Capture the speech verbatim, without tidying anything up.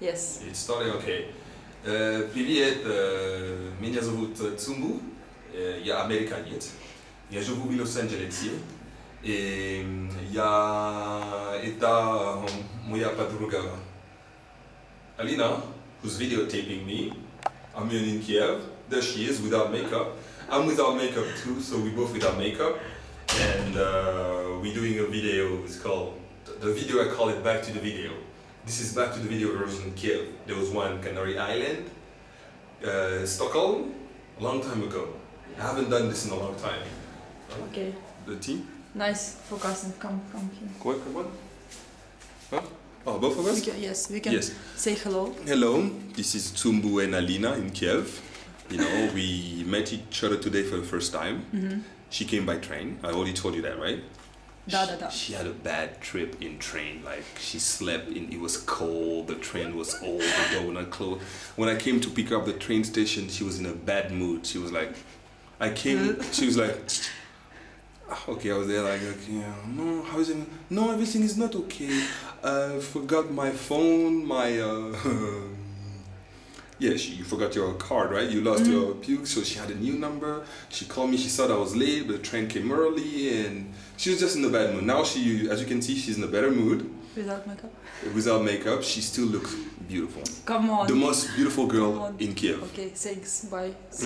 Yes. It's starting okay. Э, Привет, э, меня зовут Цумбу, э, я американец, я живу в Лос-Анджелесе, и я это моя подруга Alina, who's videotaping me. I'm here in Kiev. There she is without makeup. I'm without makeup too, so we both without makeup, and uh, we're doing a video. It's called the video. I call it Back to the Video. This is Back to the Video version in Kiev. There was one Canary Island, uh, Stockholm, a long time ago. I haven't done this in a long time. Okay. The team? Nice. Focus and come, come here. Quoi, come on. Huh? Oh, both of We us? can, yes, we can Yes. say hello. Hello, this is Tsumbu and Alina in Kiev. You know, we met each other today for the first time. Mm-hmm. She came by train. I already told you that, right? Da da da. She had a bad trip in train. Like she slept in. It was cold. The train was old. The door was not closed. When I came to pick her up at the train station, she was in a bad mood. She was like, I came. She was like, okay. I was there like, okay, yeah, no, how is it? No, everything is not okay. I forgot my phone. My uh, yeah, she, you forgot your card, right? You lost Mm-hmm. your puke, so she had a new number. She called me. She thought I was late, but the train came early, and she was just in a bad mood. Now she, as you can see, she's in a better mood. Without makeup. Without makeup, she still looks beautiful. Come on. The most beautiful Come girl on. in Kiev. Okay, thanks. Bye.